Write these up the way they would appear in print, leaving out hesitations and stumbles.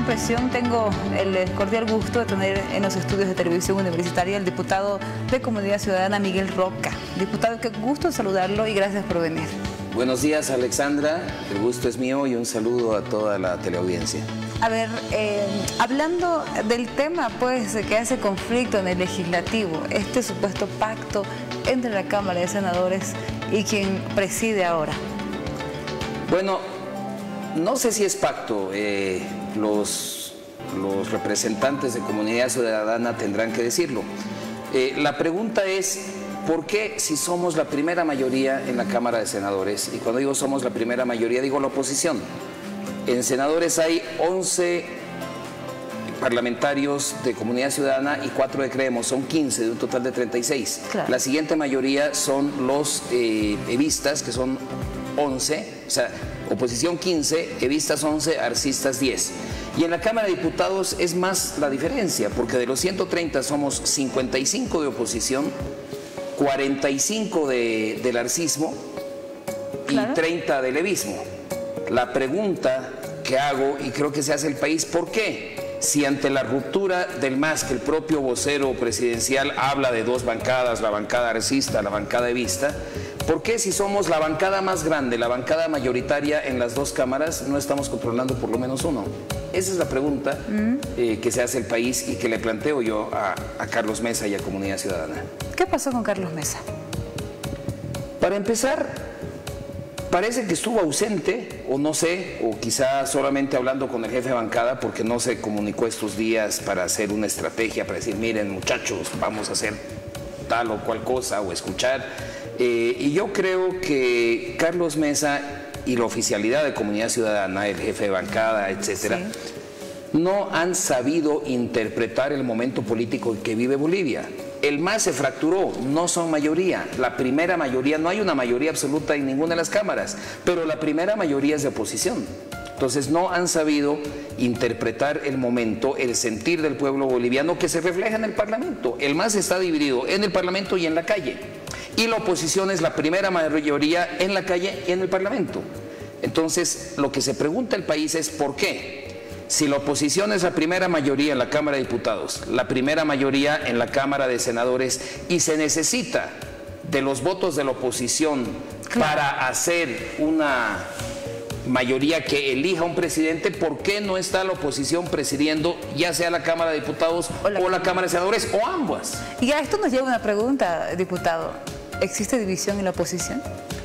Impresión, tengo el cordial gusto de tener en los estudios de televisión universitaria el diputado de Comunidad Ciudadana, Miguel Roca. Diputado, qué gusto saludarlo y gracias por venir. Buenos días, Alexandra, el gusto es mío y un saludo a toda la teleaudiencia. A ver, hablando del tema pues que hace conflicto en el legislativo, este supuesto pacto entre la Cámara de Senadores y quien preside ahora. Bueno, no sé si es pacto, los representantes de Comunidad Ciudadana tendrán que decirlo. La pregunta es, ¿por qué si somos la primera mayoría en la Cámara de Senadores? Y cuando digo somos la primera mayoría, digo la oposición. En senadores hay 11 parlamentarios de Comunidad Ciudadana y 4 de Creemos, son 15 de un total de 36. Claro. La siguiente mayoría son los evistas, que son 11, o sea, oposición 15, evistas 11, arcistas 10. Y en la Cámara de Diputados es más la diferencia, porque de los 130 somos 55 de oposición, 45 del arcismo y claro, 30 del evismo. La pregunta que hago, y creo que se hace el país, ¿por qué? Si ante la ruptura del MAS, que el propio vocero presidencial habla de dos bancadas, la bancada arcista, la bancada evista, ¿por qué si somos la bancada más grande, la bancada mayoritaria en las dos cámaras, no estamos controlando por lo menos uno? Esa es la pregunta que se hace el país y que le planteo yo a Carlos Mesa y a Comunidad Ciudadana. ¿Qué pasó con Carlos Mesa? Para empezar, parece que estuvo ausente, o no sé, o quizá solamente hablando con el jefe de bancada, porque no se comunicó estos días para hacer una estrategia, para decir, miren muchachos, vamos a hacer tal o cual cosa, o escuchar. Y yo creo que Carlos Mesa y la oficialidad de Comunidad Ciudadana, el jefe de bancada, etcétera, sí, no han sabido interpretar el momento político que vive Bolivia. El MAS se fracturó, no son mayoría. La primera mayoría, no hay una mayoría absoluta en ninguna de las cámaras, pero la primera mayoría es de oposición. Entonces no han sabido interpretar el momento, el sentir del pueblo boliviano que se refleja en el Parlamento. El MAS está dividido en el Parlamento y en la calle. Y la oposición es la primera mayoría en la calle y en el Parlamento. Entonces lo que se pregunta el país es ¿por qué? Si la oposición es la primera mayoría en la Cámara de Diputados, la primera mayoría en la Cámara de Senadores y se necesita de los votos de la oposición para hacer una mayoría que elija un presidente, ¿por qué no está la oposición presidiendo ya sea la Cámara de Diputados o la Cámara de Senadores o ambas? Y a esto nos lleva una pregunta, diputado. ¿Existe división en la oposición?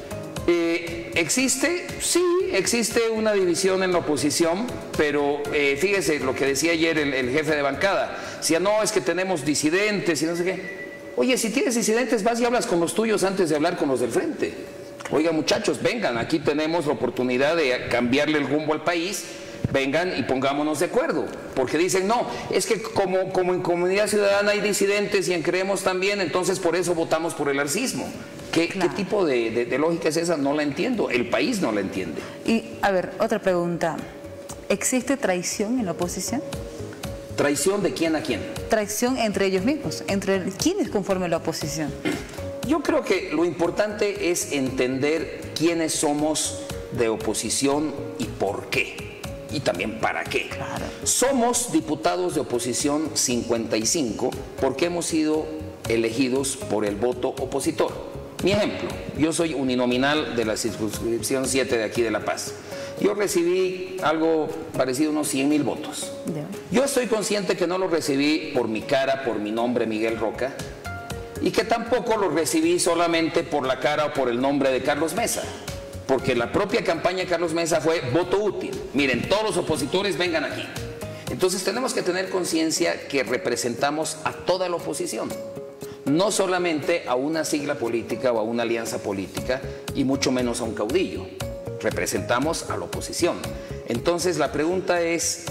¿Existe? Sí, existe una división en la oposición, pero fíjese lo que decía ayer el jefe de bancada. Decía, no, es que tenemos disidentes y no sé qué. Oye, si tienes disidentes, vas y hablas con los tuyos antes de hablar con los del frente. Oiga, muchachos, vengan, aquí tenemos la oportunidad de cambiarle el rumbo al país. Vengan y pongámonos de acuerdo, porque dicen, no, es que como en Comunidad Ciudadana hay disidentes y en Creemos también, entonces por eso votamos por el arcismo. ¿Qué tipo de lógica es esa? No la entiendo, el país no la entiende. Y, a ver, otra pregunta, ¿existe traición en la oposición? ¿Traición de quién a quién? Traición entre ellos mismos, entre quienes conforman la oposición. Yo creo que lo importante es entender quiénes somos de oposición y por qué. Y también para qué. Claro. Somos diputados de oposición 55 porque hemos sido elegidos por el voto opositor. Mi ejemplo, yo soy uninominal de la circunscripción 7 de aquí de La Paz. Yo recibí algo parecido a unos 100,000 votos. Yo estoy consciente que no lo recibí por mi cara, por mi nombre, Miguel Roca, y que tampoco lo recibí solamente por la cara o por el nombre de Carlos Mesa. Porque la propia campaña de Carlos Mesa fue voto útil. Miren, todos los opositores vengan aquí. Entonces tenemos que tener conciencia que representamos a toda la oposición. No solamente a una sigla política o a una alianza política y mucho menos a un caudillo. Representamos a la oposición. Entonces la pregunta es,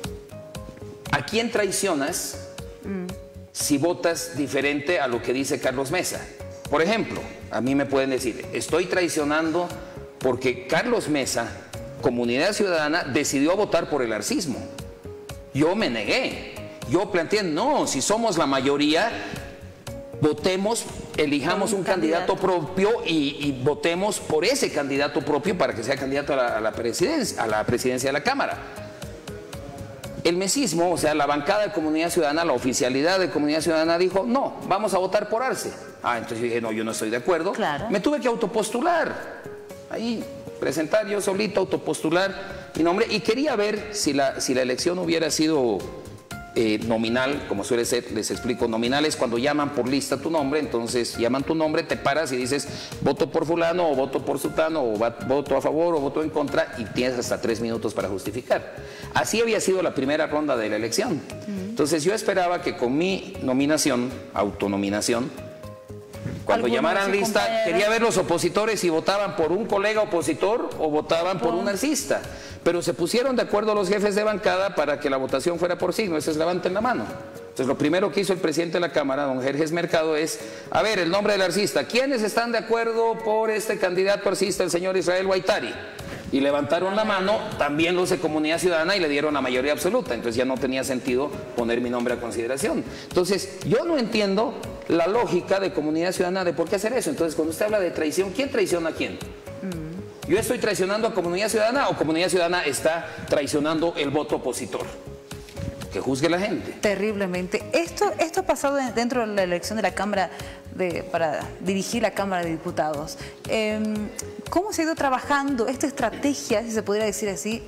¿a quién traicionas si votas diferente a lo que dice Carlos Mesa? Por ejemplo, a mí me pueden decir, estoy traicionando porque Carlos Mesa, Comunidad Ciudadana, decidió votar por el arcismo. Yo me negué. Yo planteé, no, si somos la mayoría, votemos, elijamos un candidato propio y votemos por ese candidato propio para que sea candidato a la presidencia de la Cámara. el mesismo, o sea, la bancada de Comunidad Ciudadana, la oficialidad de Comunidad Ciudadana dijo, no, vamos a votar por Arce. Entonces dije, no, yo no estoy de acuerdo. Claro. Me tuve que autopostular. Ahí, presentar yo solito, autopostular mi nombre. Y quería ver si la elección hubiera sido nominal, como suele ser, les explico, nominal es cuando llaman por lista tu nombre, entonces llaman tu nombre, te paras y dices voto por fulano o voto por sutano o voto a favor o voto en contra y tienes hasta 3 minutos para justificar. Así había sido la primera ronda de la elección. Entonces yo esperaba que con mi nominación, autonominación, cuando llamaran lista, quería ver los opositores si votaban por un colega opositor o votaban por un arcista. Pero se pusieron de acuerdo los jefes de bancada para que la votación fuera por signo. Ese es levanten la mano. Entonces lo primero que hizo el presidente de la Cámara, don Jerjes Mercado, es, a ver, el nombre del arcista. ¿Quiénes están de acuerdo por este candidato arcista, el señor Israel Guaitari? Y levantaron la mano también los de Comunidad Ciudadana y le dieron la mayoría absoluta. Entonces ya no tenía sentido poner mi nombre a consideración. Entonces yo no entiendo la lógica de Comunidad Ciudadana de por qué hacer eso. Entonces cuando usted habla de traición, ¿quién traiciona a quién? ¿Yo estoy traicionando a Comunidad Ciudadana o Comunidad Ciudadana está traicionando el voto opositor? Que juzgue la gente. Terriblemente. Esto ha pasado dentro de la elección de la Cámara para dirigir la Cámara de Diputados. ¿Cómo se ha ido trabajando esta estrategia, si se pudiera decir así,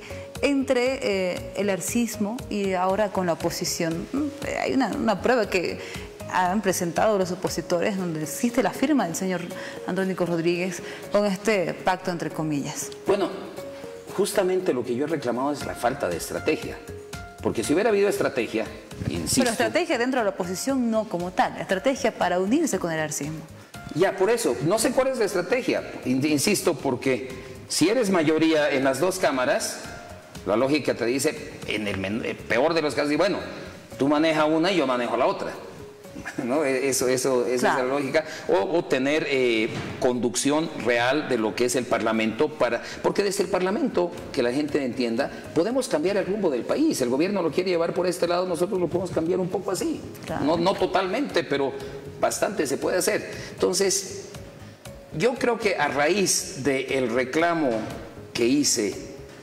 entre el arcismo y ahora con la oposición? Hay una prueba que han presentado los opositores donde existe la firma del señor Andrónico Rodríguez con este pacto entre comillas. Bueno, justamente lo que yo he reclamado es la falta de estrategia. Porque si hubiera habido estrategia, insisto... Pero estrategia dentro de la oposición no como tal, estrategia para unirse con el arcismo. Ya, por eso, no sé cuál es la estrategia, insisto, porque si eres mayoría en las dos cámaras, la lógica te dice, en el peor de los casos, y bueno, tú manejas una y yo manejo la otra. ¿No? Esa es la lógica, o tener conducción real de lo que es el Parlamento, porque desde el Parlamento, que la gente entienda, podemos cambiar el rumbo del país. El gobierno lo quiere llevar por este lado, nosotros lo podemos cambiar un poco así, no totalmente, pero bastante se puede hacer. Entonces, yo creo que a raíz del reclamo que hice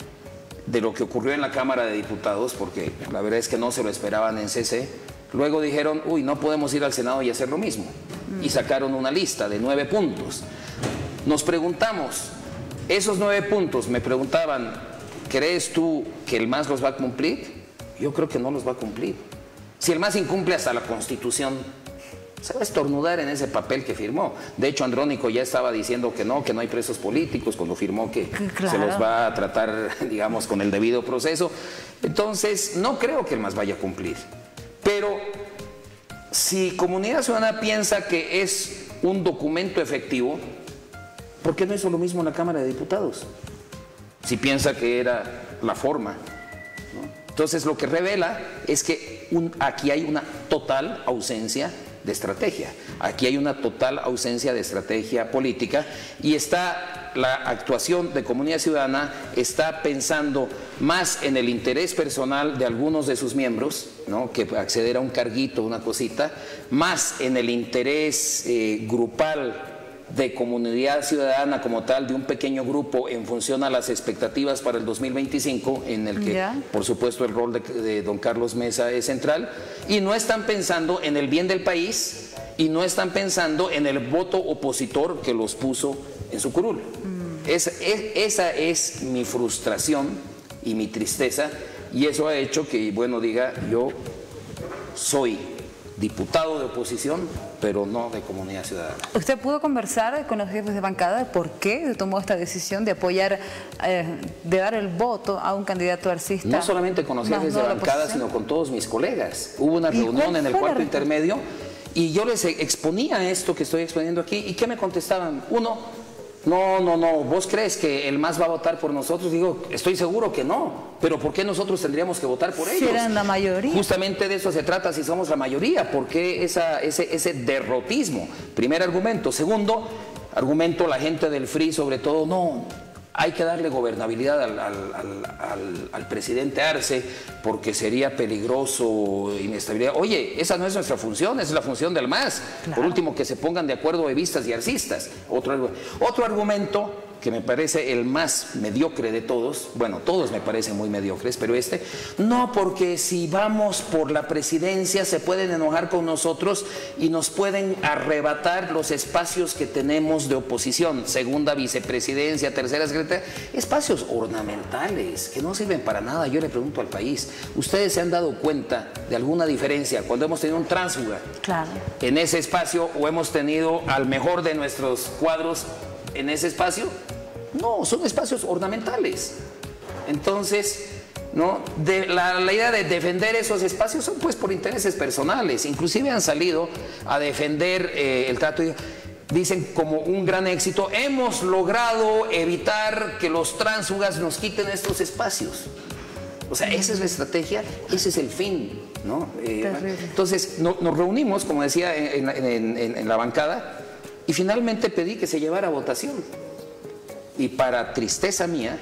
de lo que ocurrió en la Cámara de Diputados, porque la verdad es que no se lo esperaban en CC, luego dijeron, uy, no podemos ir al Senado y hacer lo mismo. Y sacaron una lista de 9 puntos. Nos preguntamos, esos 9 puntos, me preguntaban, ¿crees tú que el MAS los va a cumplir? Yo creo que no los va a cumplir. Si el MAS incumple hasta la Constitución, se va a estornudar en ese papel que firmó. De hecho, Andrónico ya estaba diciendo que no hay presos políticos cuando firmó que se los va a tratar, digamos, con el debido proceso. Entonces, no creo que el MAS vaya a cumplir. Pero si Comunidad Ciudadana piensa que es un documento efectivo, ¿por qué no hizo lo mismo en la Cámara de Diputados? Si piensa que era la forma, ¿no? Entonces lo que revela es que aquí hay una total ausencia de estrategia. Aquí hay una total ausencia de estrategia política y la actuación de Comunidad Ciudadana está pensando más en el interés personal de algunos de sus miembros, ¿no? Que acceder a un carguito, una cosita, más en el interés grupal de Comunidad Ciudadana como tal, de un pequeño grupo en función a las expectativas para el 2025, en el que, por supuesto, el rol de don Carlos Mesa es central, y no están pensando en el bien del país y no están pensando en el voto opositor que los puso en su curul. Esa es mi frustración y mi tristeza, y eso ha hecho que, bueno, diga, yo soy diputado de oposición, pero no de Comunidad Ciudadana. ¿Usted pudo conversar con los jefes de bancada de por qué tomó esta decisión de apoyar, de dar el voto a un candidato arcista? No solamente con los jefes de bancada, sino con todos mis colegas. Hubo una reunión en el cuarto intermedio y yo les exponía esto que estoy exponiendo aquí. ¿Y qué me contestaban? Uno, no, ¿vos crees que el MAS va a votar por nosotros? Digo, estoy seguro que no, pero ¿por qué nosotros tendríamos que votar por ellos? Si eran la mayoría. Justamente de eso se trata, si somos la mayoría. ¿Por qué ese derrotismo? Primer argumento. Segundo argumento, la gente del FRI sobre todo, no, hay que darle gobernabilidad al presidente Arce porque sería peligroso, inestabilidad. Oye, esa no es nuestra función, esa es la función del MAS. Claro. Por último, que se pongan de acuerdo evistas y arcistas. Otro argumento, que me parece el más mediocre de todos, bueno, todos me parecen muy mediocres, pero no, porque si vamos por la presidencia se pueden enojar con nosotros y nos pueden arrebatar los espacios que tenemos de oposición, segunda vicepresidencia, tercera secretaria, espacios ornamentales que no sirven para nada. Yo le pregunto al país, ¿ustedes se han dado cuenta de alguna diferencia cuando hemos tenido un tránsfuga en ese espacio o hemos tenido al mejor de nuestros cuadros en ese espacio? No, son espacios ornamentales. Entonces, ¿no? La idea de defender esos espacios son pues por intereses personales. Inclusive han salido a defender el trato. Dicen como un gran éxito, hemos logrado evitar que los tránsfugas nos quiten estos espacios. O sea, esa es la estrategia, ese es el fin, ¿no? Entonces, nos reunimos, como decía, en la bancada, y finalmente pedí que se llevara a votación. Y para tristeza mía,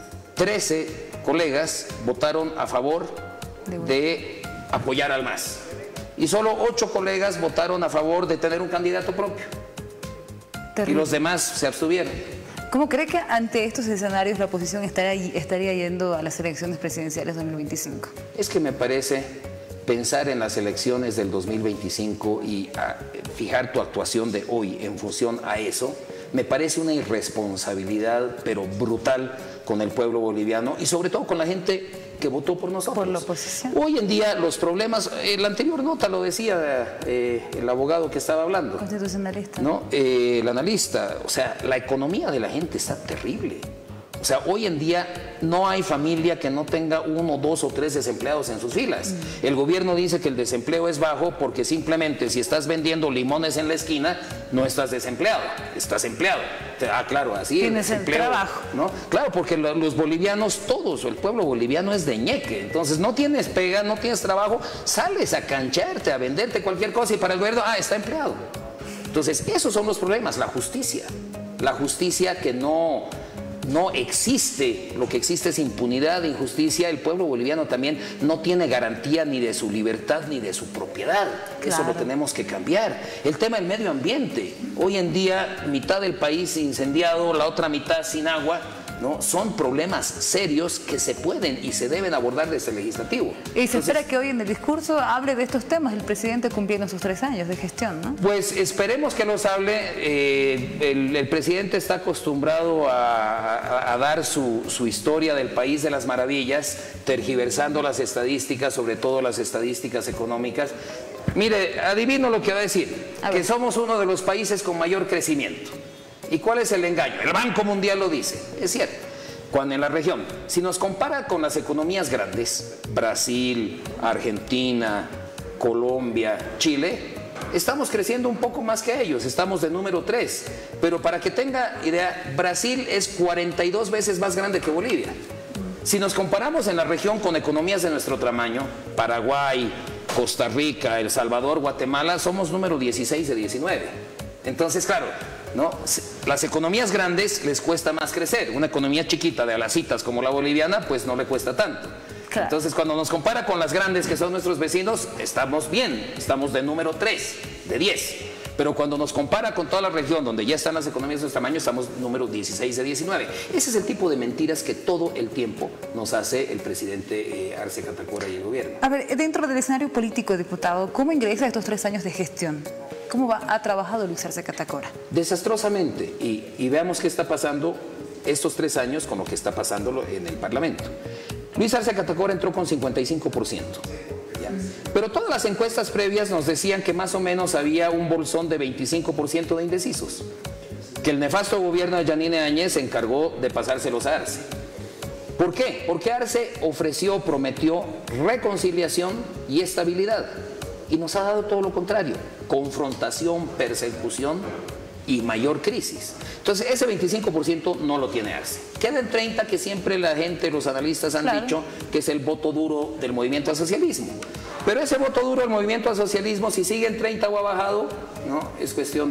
13 colegas votaron a favor de apoyar al MAS. Y solo 8 colegas votaron a favor de tener un candidato propio. Y los demás se abstuvieron. ¿Cómo cree que ante estos escenarios la oposición estaría yendo a las elecciones presidenciales 2025? Es que me parece pensar en las elecciones del 2025 y fijar tu actuación de hoy en función a eso, me parece una irresponsabilidad, pero brutal, con el pueblo boliviano y sobre todo con la gente que votó por nosotros. Por la oposición. Hoy en día los problemas, la anterior nota lo decía el abogado que estaba hablando. Constitucionalista. ¿No? El analista, o sea, la economía de la gente está terrible. O sea, hoy en día no hay familia que no tenga 1, 2 o 3 desempleados en sus filas. El gobierno dice que el desempleo es bajo porque simplemente si estás vendiendo limones en la esquina, no estás desempleado, estás empleado. Claro, así es. Tienes el trabajo. ¿No? Claro, porque los bolivianos, todos, el pueblo boliviano es de ñeque. Entonces, no tienes pega, no tienes trabajo, sales a cancharte, a venderte cualquier cosa y para el gobierno, está empleado. Entonces, esos son los problemas, la justicia. La justicia que no existe, lo que existe es impunidad, injusticia. El pueblo boliviano también no tiene garantía ni de su libertad ni de su propiedad. Eso lo tenemos que cambiar. El tema del medio ambiente, hoy en día mitad del país incendiado, la otra mitad sin agua, ¿no? Son problemas serios que se pueden y se deben abordar desde el legislativo. Y se espera que hoy en el discurso hable de estos temas, el presidente cumpliendo sus 3 años de gestión, ¿no? Pues esperemos que los hable. El presidente está acostumbrado a dar su historia del país de las maravillas, tergiversando las estadísticas, sobre todo las estadísticas económicas. Mire, adivino lo que va a decir, que somos uno de los países con mayor crecimiento. ¿Y cuál es el engaño? El Banco Mundial lo dice, es cierto. Cuando en la región, si nos compara con las economías grandes, Brasil, Argentina, Colombia, Chile, estamos creciendo un poco más que ellos, estamos de número 3. Pero para que tenga idea, Brasil es 42 veces más grande que Bolivia. Si nos comparamos en la región con economías de nuestro tamaño, Paraguay, Costa Rica, El Salvador, Guatemala, somos número 16 de 19. Entonces, claro, ¿no? Las economías grandes les cuesta más crecer. Una economía chiquita de alacitas como la boliviana, pues no le cuesta tanto. Claro. Entonces, cuando nos compara con las grandes que son nuestros vecinos, estamos bien, estamos de número 3, de 10. Pero cuando nos compara con toda la región donde ya están las economías de nuestro tamaño, estamos número 16 de 19. Ese es el tipo de mentiras que todo el tiempo nos hace el presidente Arce Catacora y el gobierno. A ver, dentro del escenario político, diputado, ¿cómo ingresa estos 3 años de gestión? ¿Cómo ha trabajado Luis Arce Catacora? Desastrosamente. Y veamos qué está pasando estos 3 años con lo que está pasando en el Parlamento. Luis Arce Catacora entró con 55%. Pero todas las encuestas previas nos decían que más o menos había un bolsón de 25% de indecisos. Que el nefasto gobierno de Yanine Áñez se encargó de pasárselos a Arce. ¿Por qué? Porque Arce prometió reconciliación y estabilidad. Y nos ha dado todo lo contrario, confrontación, persecución y mayor crisis. Entonces ese 25% no lo tiene Arce. Queda el 30% que siempre la gente, los analistas han dicho que es el voto duro del movimiento al socialismo. Pero ese voto duro del movimiento al socialismo, si sigue en 30 o ha bajado, ¿no? Es cuestión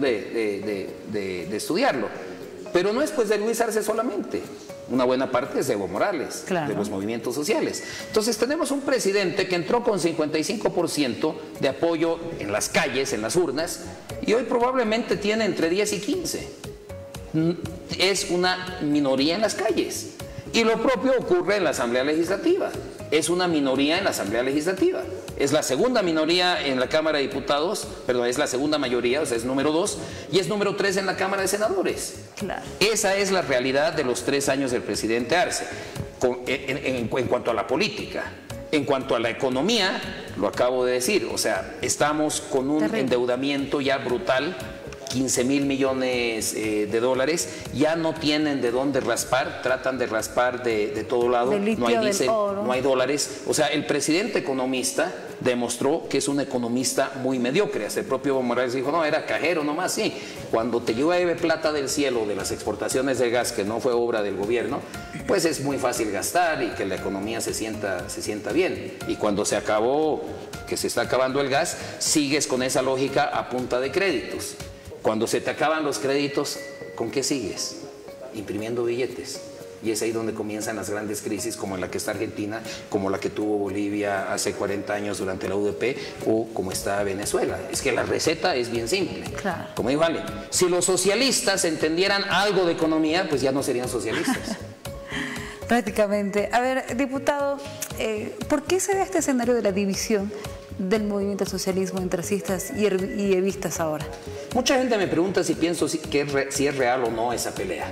de estudiarlo. Pero no es pues de Luis Arce solamente. Una buena parte es de Evo Morales, de los movimientos sociales. Entonces tenemos un presidente que entró con 55% de apoyo en las calles, en las urnas, y hoy probablemente tiene entre 10 y 15. es una minoría en las calles. Y lo propio ocurre en la Asamblea Legislativa. Es una minoría en la Asamblea Legislativa. Es la segunda minoría en la Cámara de Diputados, perdón, es la segunda mayoría, o sea, es número 2, y es número 3 en la Cámara de Senadores. Claro. Esa es la realidad de los 3 años del presidente Arce, en cuanto a la política. En cuanto a la economía, lo acabo de decir, o sea, estamos con un endeudamiento ya brutal, 15,000 millones de dólares, ya no tienen de dónde raspar, tratan de raspar de todo lado, no hay diésel, no hay dólares. O sea, el presidente economista demostró que es un economista muy mediocre. Hasta el propio Evo Morales dijo, no, era cajero nomás, sí. Cuando te llueve plata del cielo de las exportaciones de gas, que no fue obra del gobierno, pues es muy fácil gastar y que la economía se sienta bien. Y cuando se acabó, que se está acabando el gas, sigues con esa lógica a punta de créditos. Cuando se te acaban los créditos, ¿con qué sigues? Imprimiendo billetes. Y es ahí donde comienzan las grandes crisis, como la que está Argentina, como la que tuvo Bolivia hace 40 años durante la UDP, o como está Venezuela. Es que la receta es bien simple. Claro. Como digo, vale, si los socialistas entendieran algo de economía, pues ya no serían socialistas. Prácticamente. A ver, diputado, ¿por qué se da este escenario de la división del movimiento socialismo entre cistas y evistas ahora? Mucha gente me pregunta si pienso si es real o no esa pelea.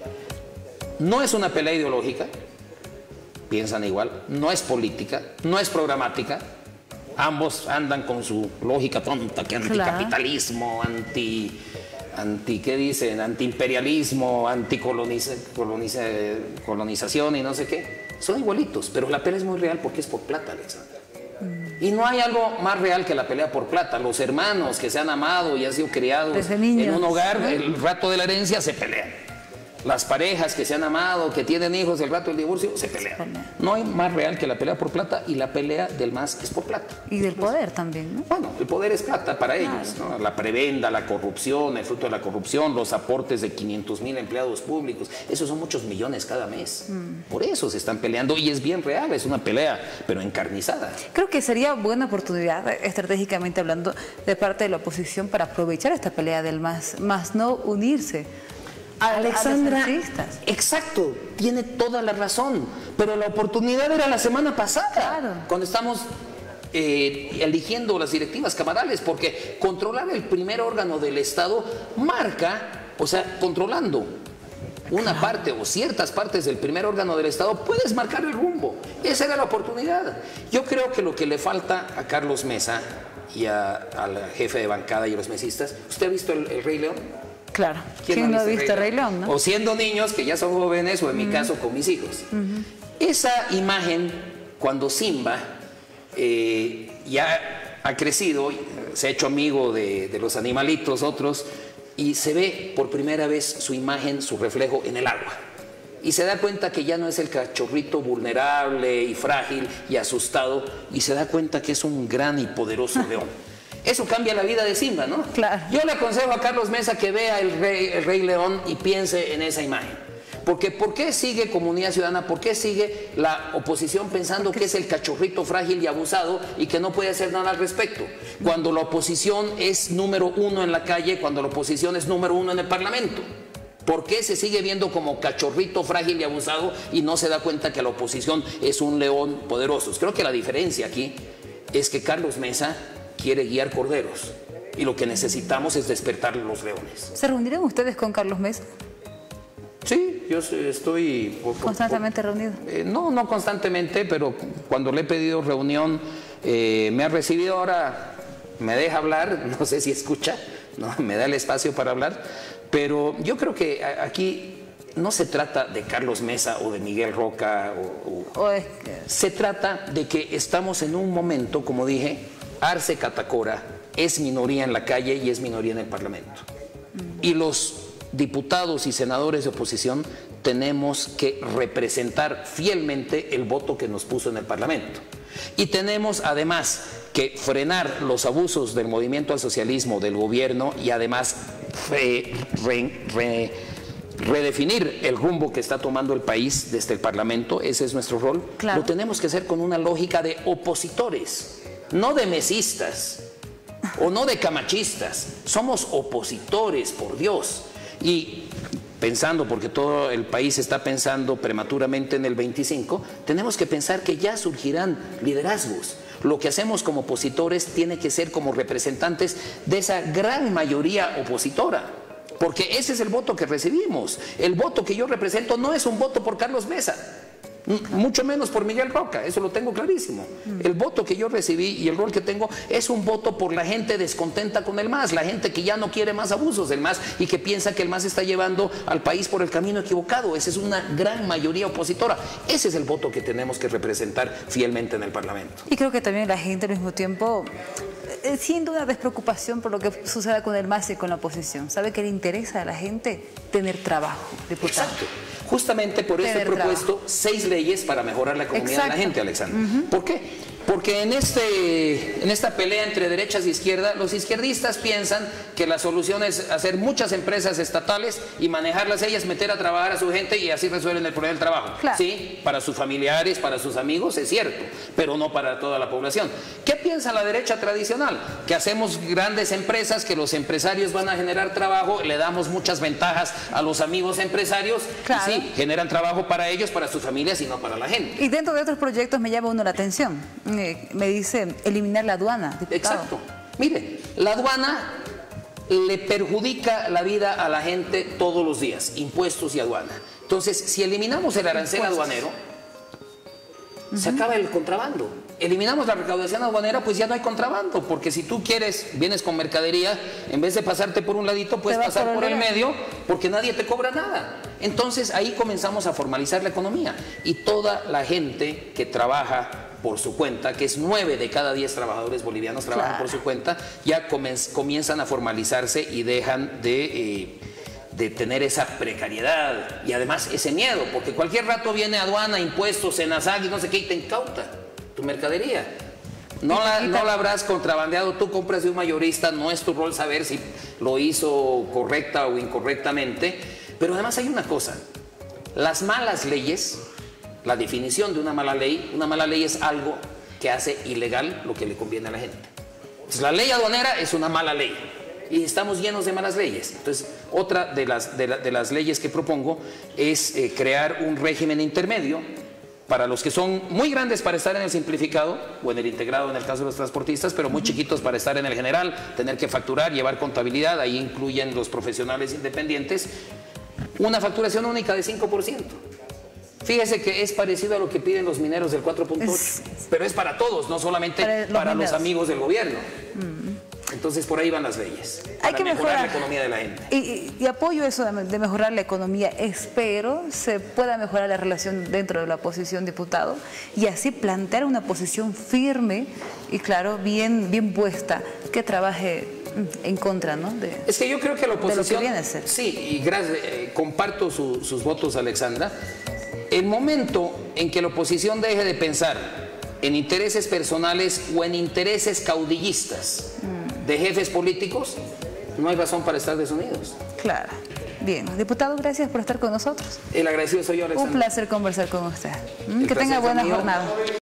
No es una pelea ideológica, piensan igual, no es política, no es programática. Ambos andan con su lógica tonta, que anticapitalismo, ¿qué dicen? Antiimperialismo, anticolonización y no sé qué. Son igualitos, pero la pelea es muy real porque es por plata, Alexandra. Y no hay algo más real que la pelea por plata. Los hermanos que se han amado y han sido criados en un hogar, el rato de la herencia se pelean. Las parejas que se han amado, que tienen hijos, el rato del divorcio, se pelean. No hay más real que la pelea por plata, y la pelea del MAS es por plata. Y del poder también, ¿no? Bueno, el poder es plata para ellos, ¿no? La prebenda, la corrupción, el fruto de la corrupción, los aportes de 500,000 empleados públicos, esos son muchos millones cada mes. Por eso se están peleando, y es bien real, es una pelea, pero encarnizada. Creo que sería buena oportunidad, estratégicamente hablando, de parte de la oposición para aprovechar esta pelea del MAS, más no unirse. Alexandra, exacto, tiene toda la razón, pero la oportunidad era la semana pasada, cuando estamos eligiendo las directivas camarales, porque controlar el primer órgano del Estado marca, o sea, controlando una parte o ciertas partes del primer órgano del Estado, puedes marcar el rumbo. Esa era la oportunidad. Yo creo que lo que le falta a Carlos Mesa y al jefe de bancada y a los mesistas, ¿usted ha visto el Rey León? Claro, ¿quién no ha visto Rey León, no? O siendo niños que ya son jóvenes, o en mi caso con mis hijos. Esa imagen, cuando Simba ya ha crecido, se ha hecho amigo de los animalitos otros, y se ve por primera vez su imagen, su reflejo en el agua. Y se da cuenta que ya no es el cachorrito vulnerable y frágil y asustado, y se da cuenta que es un gran y poderoso león. Eso cambia la vida de Simba, ¿no? Claro. Yo le aconsejo a Carlos Mesa que vea el Rey León y piense en esa imagen. Porque ¿por qué sigue Comunidad Ciudadana? ¿Por qué sigue la oposición pensando que es el cachorrito frágil y abusado y que no puede hacer nada al respecto? Cuando la oposición es número 1 en la calle, cuando la oposición es número 1 en el Parlamento. ¿Por qué se sigue viendo como cachorrito frágil y abusado y no se da cuenta que la oposición es un león poderoso? Creo que la diferencia aquí es que Carlos Mesa quiere guiar corderos, y lo que necesitamos es despertar los leones. ¿Se reunirán ustedes con Carlos Mesa? Sí, yo estoy... ¿Constantemente reunido? No constantemente, pero cuando le he pedido reunión, me ha recibido. Ahora me deja hablar, no sé si escucha, no, me da el espacio para hablar, pero yo creo que aquí no se trata de Carlos Mesa o de Miguel Roca, se trata de que estamos en un momento, como dije, Arce Catacora es minoría en la calle y es minoría en el Parlamento. Y los diputados y senadores de oposición tenemos que representar fielmente el voto que nos puso en el Parlamento. Y tenemos además que frenar los abusos del movimiento al socialismo del gobierno, y además redefinir el rumbo que está tomando el país desde el Parlamento. Ese es nuestro rol. Claro. Lo tenemos que hacer con una lógica de opositores, no de mesistas o no de camachistas. Somos opositores, por Dios. Y pensando, porque todo el país está pensando prematuramente en el 25, tenemos que pensar que ya surgirán liderazgos. Lo que hacemos como opositores tiene que ser como representantes de esa gran mayoría opositora, porque ese es el voto que recibimos. El voto que yo represento no es un voto por Carlos Mesa, mucho menos por Miguel Roca, eso lo tengo clarísimo. El voto que yo recibí y el rol que tengo es un voto por la gente descontenta con el MAS, la gente que ya no quiere más abusos del MAS y que piensa que el MAS está llevando al país por el camino equivocado. Esa es una gran mayoría opositora. Ese es el voto que tenemos que representar fielmente en el Parlamento. Y creo que también la gente al mismo tiempo siente una despreocupación por lo que suceda con el MAS y con la oposición. ¿Sabe que le interesa a la gente tener trabajo, diputado? Exacto. Justamente por eso he propuesto 6 leyes para mejorar la economía de la gente, Alexandra. ¿Por qué? Porque en esta pelea entre derechas y izquierda, los izquierdistas piensan que la solución es hacer muchas empresas estatales y manejarlas ellas, meter a trabajar a su gente y así resuelven el problema del trabajo. Claro. Sí, para sus familiares, para sus amigos, es cierto, pero no para toda la población. ¿Qué piensa la derecha tradicional? Que hacemos grandes empresas, que los empresarios van a generar trabajo, le damos muchas ventajas a los amigos empresarios, claro, y sí, generan trabajo para ellos, para sus familias y no para la gente. Y dentro de otros proyectos me llama uno la atención. Me dice eliminar la aduana, diputado. Exacto. Mire, la aduana le perjudica la vida a la gente todos los días, impuestos y aduana. Entonces, si eliminamos el arancel aduanero, se acaba el contrabando. Eliminamos la recaudación aduanera, pues ya no hay contrabando, porque si tú vienes con mercadería, en vez de pasarte por un ladito, puedes pasar por el medio, porque nadie te cobra nada. Entonces ahí comenzamos a formalizar la economía y toda la gente que trabaja por su cuenta, que es 9 de cada 10 trabajadores bolivianos trabajan por su cuenta, ya comienzan a formalizarse y dejan de tener esa precariedad y además ese miedo, porque cualquier rato viene aduana, impuestos, SENASAC y no sé qué, y te incauta tu mercadería. No la habrás contrabandeado, tú compras de un mayorista, no es tu rol saber si lo hizo correcta o incorrectamente, pero además hay una cosa, las malas leyes, la definición de una mala ley es algo que hace ilegal lo que le conviene a la gente. Entonces, la ley aduanera es una mala ley y estamos llenos de malas leyes. Entonces, otra de las leyes que propongo es crear un régimen intermedio para los que son muy grandes para estar en el simplificado o en el integrado en el caso de los transportistas, pero muy chiquitos para estar en el general, tener que facturar, llevar contabilidad, ahí incluyen los profesionales independientes, una facturación única de 5%. Fíjese que es parecido a lo que piden los mineros del 4.8, pero es para todos, no solamente para los amigos del gobierno. Entonces por ahí van las leyes, para mejorar la economía de la gente. Y apoyo eso de mejorar la economía. Espero se pueda mejorar la relación dentro de la oposición, diputado, y así plantear una posición firme y claro, bien puesta, que trabaje en contra, ¿no? Es que yo creo que la oposición, de lo que viene a ser. Sí, y gracias, comparto sus votos, Alexandra. El momento en que la oposición deje de pensar en intereses personales o en intereses caudillistas de jefes políticos, no hay razón para estar desunidos. Claro. Bien, diputado, gracias por estar con nosotros. El agradecido soy yo, Alexandra. Un placer conversar con usted. Que tenga buena jornada.